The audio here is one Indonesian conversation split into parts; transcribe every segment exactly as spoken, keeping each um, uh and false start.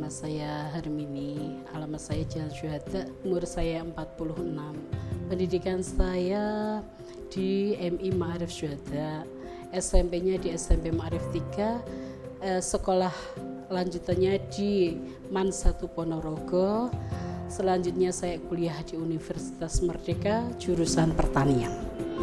nama saya Hermini, alamat saya Jalan Syuhada, umur saya empat puluh enam. Pendidikan saya di M I Ma'arif Syuhada, S M P-nya di S M P Ma'arif tiga, eh, sekolah lanjutannya di MAN satu Ponorogo. Selanjutnya saya kuliah di Universitas Merdeka, jurusan pertanian.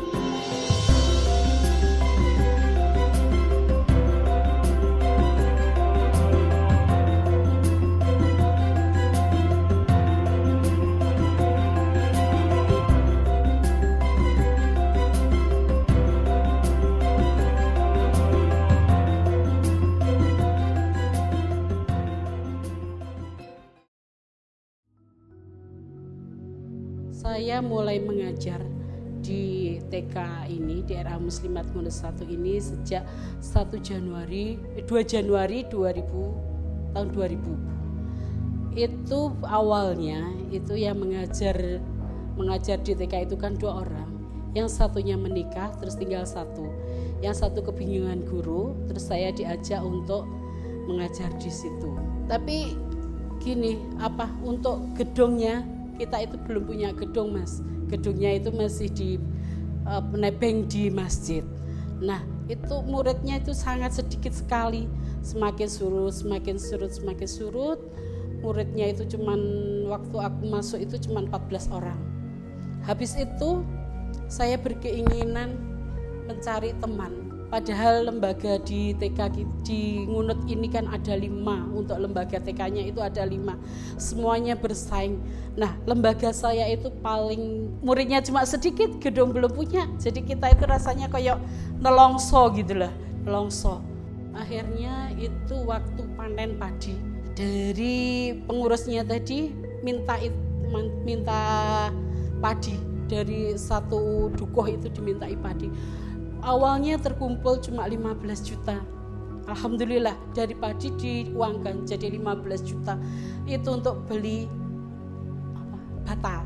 Saya mulai mengajar di T K ini, di R A Muslimat Pondok satu ini sejak satu Januari, dua Januari dua ribu, tahun dua ribu. Itu awalnya itu yang mengajar mengajar di T K itu kan dua orang. Yang satunya menikah, terus tinggal satu. Yang satu kebingungan guru, terus saya diajak untuk mengajar di situ. Tapi gini, apa untuk gedungnya? Kita itu belum punya gedung, Mas. Gedungnya itu masih di uh, nebeng di masjid. Nah, itu muridnya itu sangat sedikit sekali. Semakin surut, semakin surut, semakin surut. Muridnya itu cuman waktu aku masuk itu cuman empat belas orang. Habis itu saya berkeinginan mencari teman. Padahal lembaga di T K di Ngunut ini kan ada lima, untuk lembaga T K-nya itu ada lima, semuanya bersaing. Nah, lembaga saya itu paling muridnya cuma sedikit, gedung belum punya, jadi kita itu rasanya kayak nelongso gitu lah, nelongso. Akhirnya itu waktu panen padi, dari pengurusnya tadi minta minta padi, dari satu dukuh itu dimintai padi. Awalnya terkumpul cuma lima belas juta. Alhamdulillah dari padi diuangkan jadi lima belas juta. Itu untuk beli apa, bata.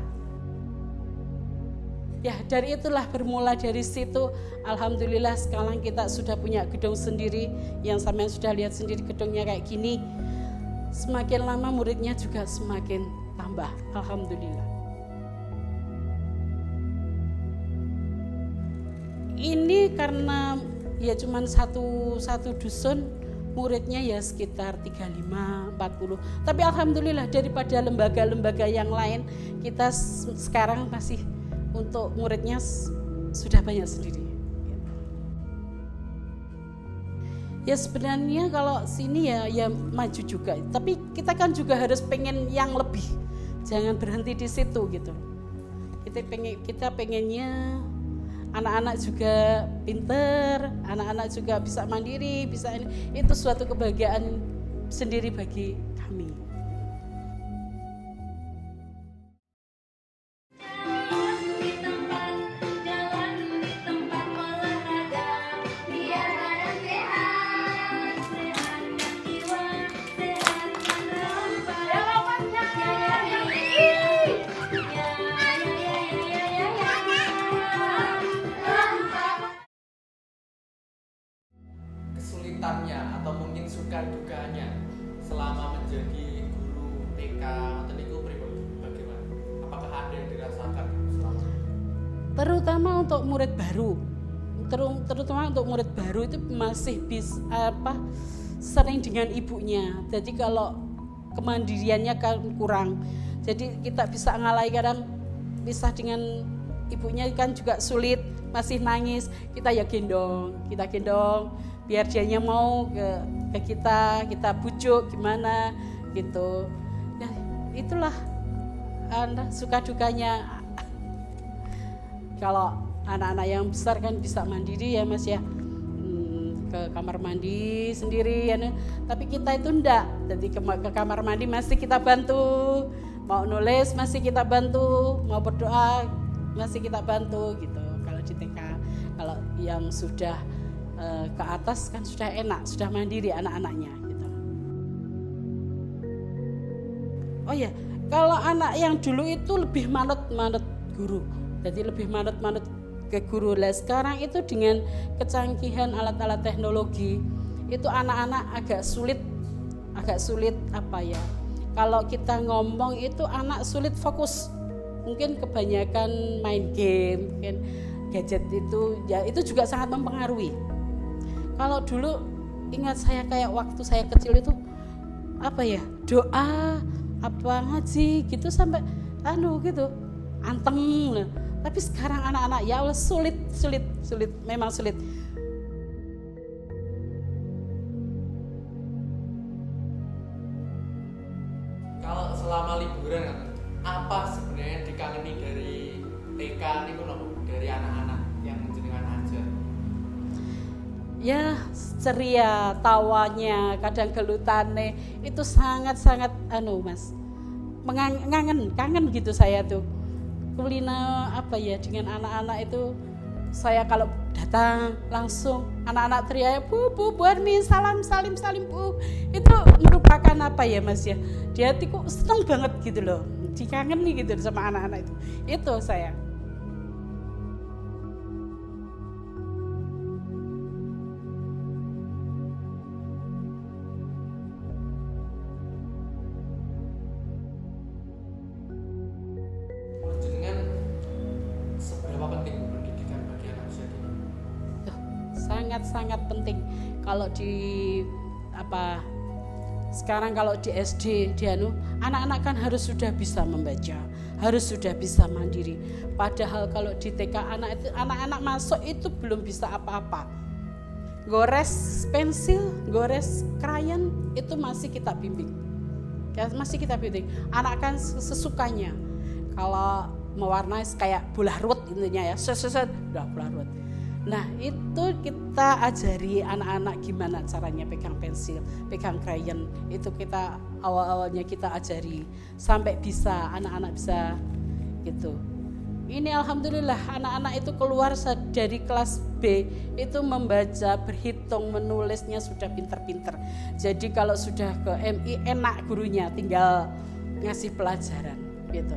Ya, dari itulah bermula dari situ. Alhamdulillah sekarang kita sudah punya gedung sendiri, yang sampean sudah lihat sendiri gedungnya kayak gini. Semakin lama muridnya juga semakin tambah. Alhamdulillah. Ini karena ya cuman satu satu dusun, muridnya ya sekitar tiga puluh lima empat puluh. Tapi alhamdulillah daripada lembaga-lembaga yang lain, kita sekarang masih untuk muridnya sudah banyak sendiri. Ya sebenarnya kalau sini ya ya maju juga, tapi kita kan juga harus pengen yang lebih. Jangan berhenti di situ gitu. Kita pengen kita pengennya anak-anak juga pinter, anak-anak juga bisa mandiri, bisa ini. Itu suatu kebahagiaan sendiri bagi kami. Atau mungkin suka dukanya selama menjadi guru T K atau niku pribadi bagaimana? Apakah ada yang dirasakan selama? Terutama untuk murid baru, terutama untuk murid baru itu masih bisa apa sering dengan ibunya. Jadi kalau kemandiriannya kan kurang, jadi kita bisa ngalahi kadang pisah dengan ibunya kan juga sulit, masih nangis, kita ya gendong, kita gendong. Biar dianya mau ke, ke kita, kita bujuk gimana gitu. Ya, itulah anda suka dukanya. Kalau anak-anak yang besar kan bisa mandiri ya Mas ya, hmm, ke kamar mandi sendiri ya. Tapi kita itu enggak, jadi ke, ke kamar mandi masih kita bantu, mau nulis masih kita bantu, mau berdoa masih kita bantu gitu. Kalau di T K, kalau yang sudah ke atas kan sudah enak, sudah mandiri anak-anaknya gitu. Oh ya, kalau anak yang dulu itu lebih manut-manut guru, jadi lebih manut-manut ke guru. Lah sekarang itu dengan kecanggihan alat-alat teknologi, itu anak-anak agak sulit agak sulit apa ya, kalau kita ngomong itu anak sulit fokus, mungkin kebanyakan main game, mungkin gadget itu ya itu juga sangat mempengaruhi. Kalau dulu ingat saya kayak waktu saya kecil itu apa ya, doa apa ngaji gitu sampai anu gitu anteng. Tapi sekarang anak-anak ya Allah sulit sulit sulit memang sulit. Kalau selama liburan apa sebenarnya dikangeni dari T K niku nopo, dari anak-anak yang jenengan ajar? Ya ceria, tawanya, kadang gelutane itu sangat-sangat anu Mas, mengangen, kangen gitu saya tuh. Kulina apa ya dengan anak-anak itu, saya kalau datang langsung anak-anak teriak bu bu bu Armin salam salim salim bu, itu merupakan apa ya Mas ya, di hatiku seneng banget gitu loh, dikangen nih gitu sama anak-anak itu, itu saya. Sangat-sangat penting. Kalau di apa sekarang kalau di S D di anu anak-anak kan harus sudah bisa membaca, harus sudah bisa mandiri. Padahal kalau di T K anak itu anak-anak masuk itu belum bisa apa-apa. Gores pensil, gores krayon itu masih kita bimbing. Ya, masih kita bimbing. Anak kan sesukanya. Kalau mewarnai kayak bola ruwet intinya ya, set-set udah bola ruwet. Nah itu kita ajari anak-anak gimana caranya pegang pensil, pegang krayon, itu kita awal-awalnya kita ajari sampai bisa anak-anak bisa gitu. Ini alhamdulillah anak-anak itu keluar dari kelas B itu membaca, berhitung, menulisnya sudah pinter-pinter. Jadi kalau sudah ke M I enak gurunya, tinggal ngasih pelajaran gitu.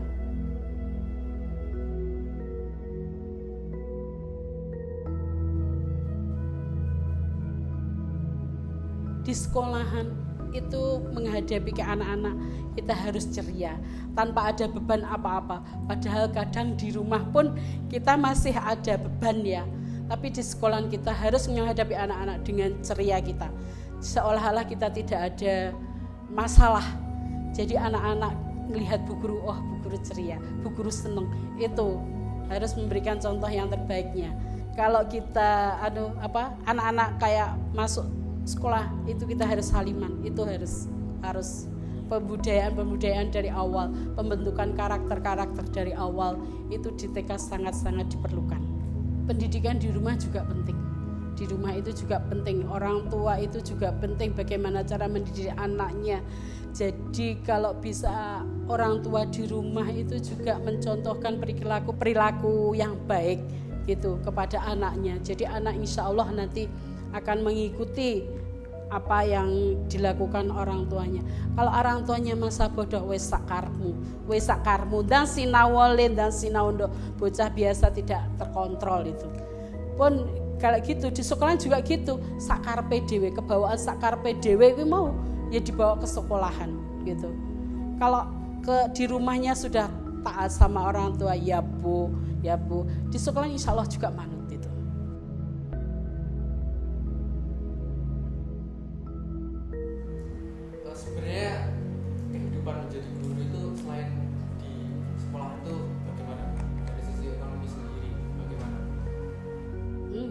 Di sekolahan itu menghadapi ke anak-anak kita harus ceria tanpa ada beban apa-apa. Padahal kadang di rumah pun kita masih ada beban ya, tapi di sekolahan kita harus menghadapi anak-anak dengan ceria kita, seolah-olah kita tidak ada masalah. Jadi anak-anak melihat bu guru, oh bu guru ceria, bu guru seneng, itu harus memberikan contoh yang terbaiknya. Kalau kita aduh apa anak-anak kayak masuk sekolah itu kita harus saliman, itu harus harus pembudayaan-pembudayaan dari awal, pembentukan karakter-karakter dari awal itu di T K sangat-sangat diperlukan. Pendidikan di rumah juga penting. Di rumah itu juga penting, orang tua itu juga penting bagaimana cara mendidik anaknya. Jadi kalau bisa orang tua di rumah itu juga mencontohkan perilaku-perilaku yang baik gitu kepada anaknya. Jadi anak insya Allah nanti akan mengikuti apa yang dilakukan orang tuanya. Kalau orang tuanya masa bodoh wes sakarmu, wes sakarmu dan sinawole dan sinaundo, bocah biasa tidak terkontrol itu. Pun kalau gitu di sekolah juga gitu, sakar P D W, kebawaan sakar P D W itu mau ya dibawa ke sekolahan gitu. Kalau ke di rumahnya sudah taat sama orang tua, ya bu, ya bu, di sekolah insya Allah juga manut itu. Sebenarnya kehidupan menjadi guru itu selain di sekolah itu bagaimana? Dari sisi ekonomi sendiri bagaimana? Hmm.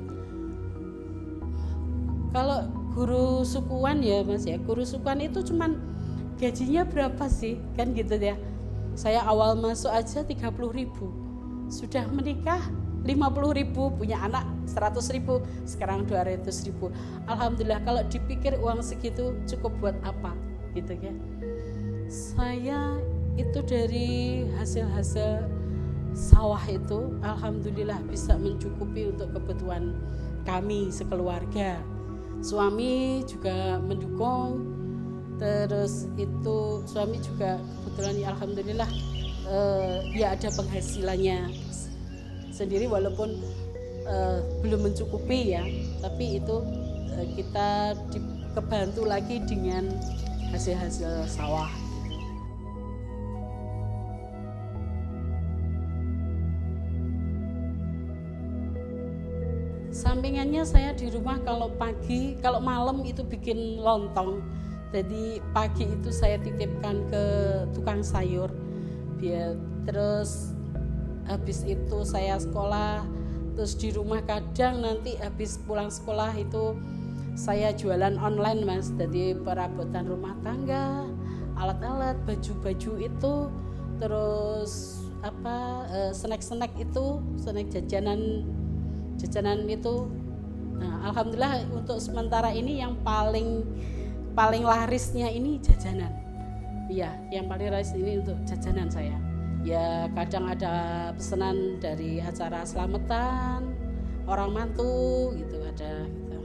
Kalau guru sukuan ya Mas ya, guru sukuan itu cuman gajinya berapa sih? Kan gitu ya. Saya awal masuk aja tiga puluh ribu. Sudah menikah lima puluh ribu, punya anak seratus ribu, sekarang dua ratus ribu. Alhamdulillah kalau dipikir uang segitu cukup buat apa? Gitu kan. Saya itu dari hasil-hasil sawah itu alhamdulillah bisa mencukupi untuk kebutuhan kami sekeluarga. Suami juga mendukung, terus itu suami juga kebetulan ya alhamdulillah eh, ya ada penghasilannya sendiri walaupun eh, belum mencukupi ya, tapi itu eh, kita di, kebantu lagi dengan hasil-hasil sawah. Sampingannya saya di rumah kalau pagi, kalau malam itu bikin lontong. Jadi pagi itu saya titipkan ke tukang sayur. Biar terus habis itu saya sekolah, terus di rumah kadang nanti habis pulang sekolah itu saya jualan online Mas. Jadi perabotan rumah tangga, alat-alat, baju-baju itu, terus apa eh, snack-snack itu, snack jajanan jajanan itu. Nah, alhamdulillah untuk sementara ini yang paling paling larisnya ini jajanan. Iya, yang paling laris ini untuk jajanan saya. Ya kadang ada pesanan dari acara selamatan, orang mantu gitu ada gitu.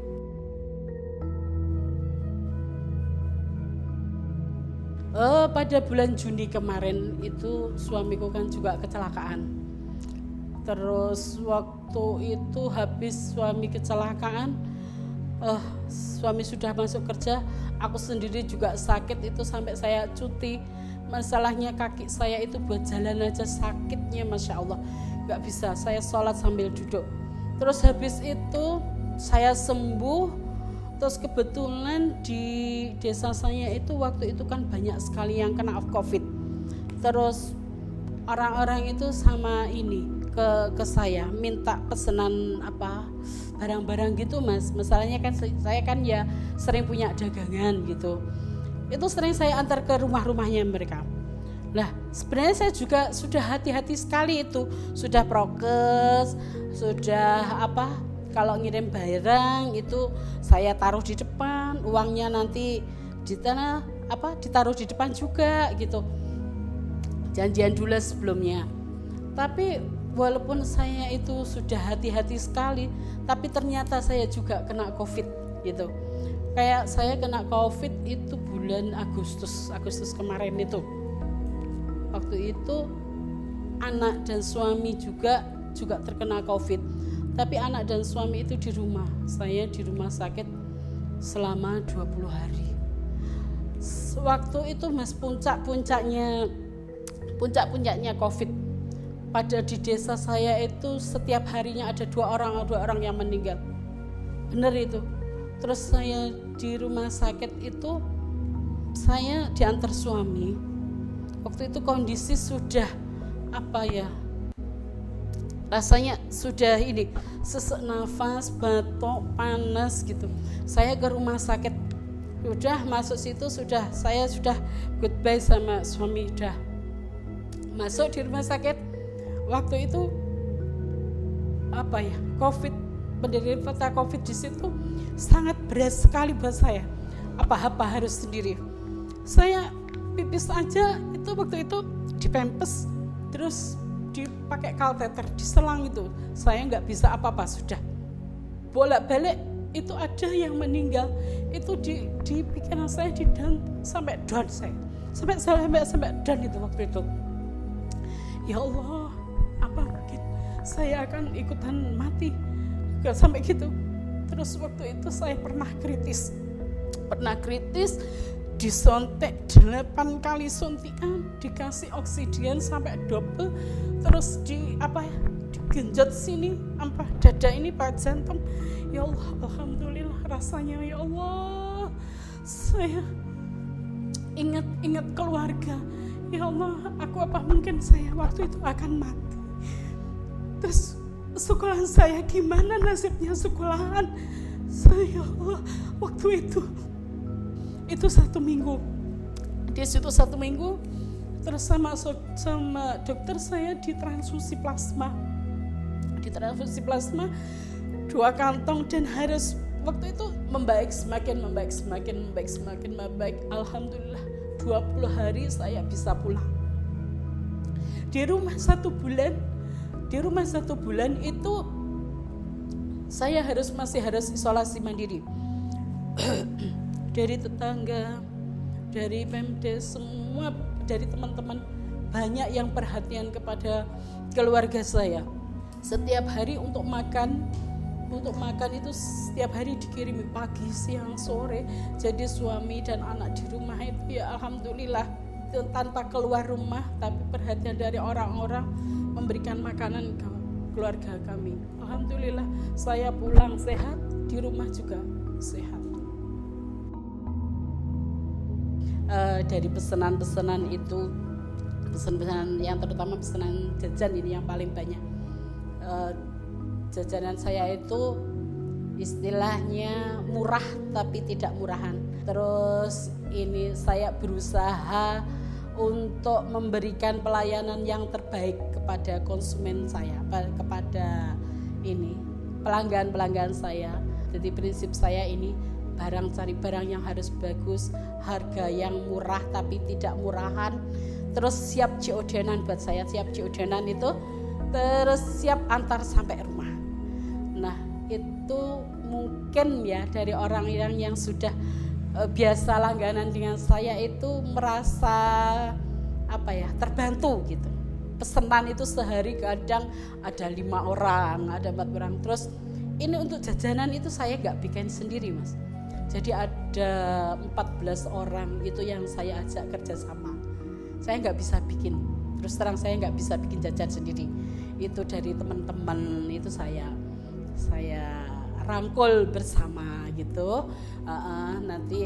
Oh, pada bulan Juni kemarin itu suamiku kan juga kecelakaan. Terus waktu itu habis suami kecelakaan, uh, suami sudah masuk kerja, aku sendiri juga sakit itu sampai saya cuti. Masalahnya kaki saya itu buat jalan aja sakitnya Masya Allah, gak bisa, saya sholat sambil duduk. Terus habis itu saya sembuh, terus kebetulan di desa saya itu waktu itu kan banyak sekali yang kena COVID. Terus orang-orang itu sama ini ke ke saya minta pesanan apa barang-barang gitu Mas. Masalahnya kan saya kan ya sering punya dagangan gitu. Itu sering saya antar ke rumah-rumahnya mereka. Lah sebenarnya saya juga sudah hati-hati sekali itu, sudah prokes, sudah apa kalau ngirim barang itu saya taruh di depan, uangnya nanti di tanah apa ditaruh di depan juga gitu. Janjian dulu sebelumnya. Tapi walaupun saya itu sudah hati-hati sekali, tapi ternyata saya juga kena COVID gitu. Kayak saya kena COVID itu bulan Agustus, Agustus kemarin itu. Waktu itu anak dan suami juga juga terkena COVID. Tapi anak dan suami itu di rumah. Saya di rumah sakit selama dua puluh hari. Waktu itu Mas puncak-puncaknya puncak-puncaknya COVID. Pada di desa saya itu setiap harinya ada dua orang dua orang yang meninggal. Benar itu. Terus saya di rumah sakit itu saya diantar suami. Waktu itu kondisi sudah apa ya? Rasanya sudah ini sesak nafas, batuk, panas gitu. Saya ke rumah sakit. Sudah masuk situ sudah saya sudah goodbye sama suami dah. Masuk di rumah sakit. Waktu itu apa ya COVID, penderita COVID di situ sangat berat sekali buat saya. Apa-apa harus sendiri. Saya pipis aja itu waktu itu dipempes, terus dipakai kateter, diselang itu. Saya nggak bisa apa-apa sudah. Bolak-balik itu ada yang meninggal. Itu di di pikiran saya di down sampai down saya. Sampai sampai sampai down itu waktu itu. Ya Allah, apa mungkin saya akan ikutan mati gak sampai gitu. Terus waktu itu saya pernah kritis pernah kritis disontek delapan kali suntikan, dikasih oksigen sampai double, terus di apa ya digenjot sini apa dada ini pak jantung. Ya Allah, alhamdulillah rasanya ya Allah. Saya ingat-ingat keluarga. Ya Allah, aku apa mungkin saya waktu itu akan mati. Terus sekolahan saya gimana nasibnya sekolahan saya, ya Allah, waktu itu itu satu minggu di situ satu minggu terus sama sama dokter saya ditransfusi plasma ditransfusi plasma dua kantong dan harus waktu itu membaik semakin membaik semakin membaik semakin membaik. Alhamdulillah dua puluh hari saya bisa pulang. Di rumah satu bulan, di rumah satu bulan itu saya harus masih harus isolasi mandiri. Dari tetangga, dari Pemdes, semua dari teman-teman banyak yang perhatian kepada keluarga saya. Setiap hari untuk makan untuk makan itu setiap hari dikirimi pagi, siang, sore. Jadi suami dan anak di rumah itu ya alhamdulillah tanpa keluar rumah, tapi perhatian dari orang-orang memberikan makanan ke keluarga kami. Alhamdulillah saya pulang sehat, di rumah juga sehat. Uh, dari pesanan-pesanan itu, pesanan-pesanan yang terutama pesanan jajan ini yang paling banyak. Uh, jajanan saya itu istilahnya murah tapi tidak murahan. Terus ini saya berusaha untuk memberikan pelayanan yang terbaik kepada konsumen saya, kepada ini pelanggan-pelanggan saya. Jadi prinsip saya ini barang cari barang yang harus bagus, harga yang murah tapi tidak murahan. Terus siap C O D-an buat saya, siap C O D-an itu terus siap antar sampai rumah. Nah, itu mungkin ya dari orang yang yang sudah e, biasa langganan dengan saya itu merasa apa ya, terbantu gitu. Pesanan itu sehari kadang ada lima orang, ada empat orang. Terus ini untuk jajanan itu saya nggak bikin sendiri, Mas. Jadi ada empat belas orang itu yang saya ajak kerjasama. Saya nggak bisa bikin, terus terang saya nggak bisa bikin jajan sendiri. Itu dari teman-teman itu saya saya rangkul bersama gitu. Uh, uh, nanti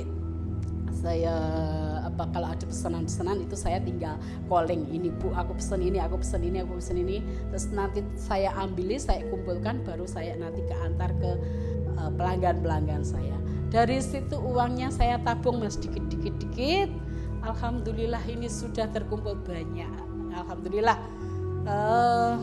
saya apa kalau ada pesanan-pesanan itu saya tinggal calling, ini Bu aku pesan ini, aku pesan ini, aku pesan ini. Terus nanti saya ambil, saya kumpulkan, baru saya nanti keantar ke uh, pelanggan-pelanggan saya. Dari situ uangnya saya tabung Mas dikit-dikit-dikit. Alhamdulillah ini sudah terkumpul banyak. Alhamdulillah. Uh,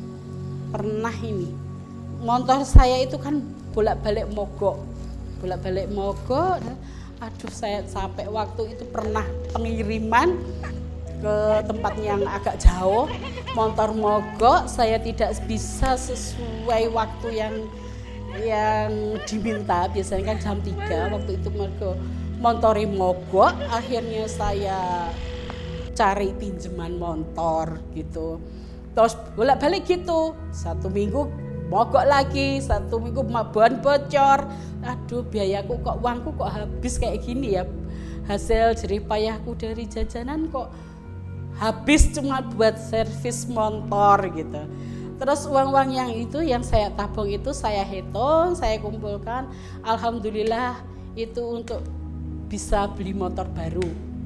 pernah ini motor saya itu kan bolak-balik mogok, bolak-balik mogok. Aduh saya capek waktu itu pernah pengiriman ke tempat yang agak jauh, motor mogok, saya tidak bisa sesuai waktu yang yang diminta. Biasanya kan jam tiga, waktu itu mogok, motornya mogok. Akhirnya saya cari pinjaman motor gitu. Terus bolak-balik gitu, satu minggu mogok lagi, satu minggu ban bocor. Aduh biayaku kok, uangku kok habis kayak gini ya. Hasil jerih payahku dari jajanan kok habis cuma buat servis motor gitu. Terus uang-uang yang itu yang saya tabung itu saya hitung, saya kumpulkan. Alhamdulillah itu untuk bisa beli motor baru.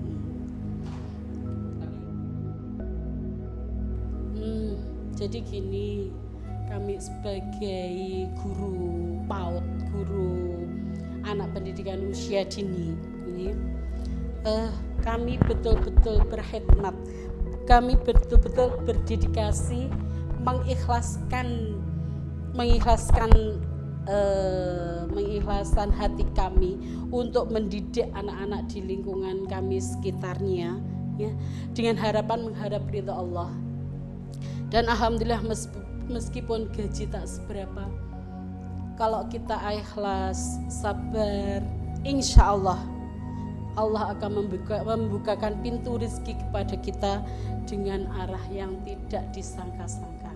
Hmm, jadi gini, kami sebagai guru PAUD, guru anak pendidikan usia dini ini, eh, kami betul-betul berkhidmat, kami betul-betul berdedikasi, mengikhlaskan, mengikhlaskan, eh, mengikhlaskan hati kami untuk mendidik anak-anak di lingkungan kami sekitarnya, ya, dengan harapan menghadap ridha Allah. Dan alhamdulillah meskipun gaji tak seberapa, kalau kita ikhlas, sabar, insya Allah Allah akan membuka, membukakan pintu rezeki kepada kita dengan arah yang tidak disangka-sangka.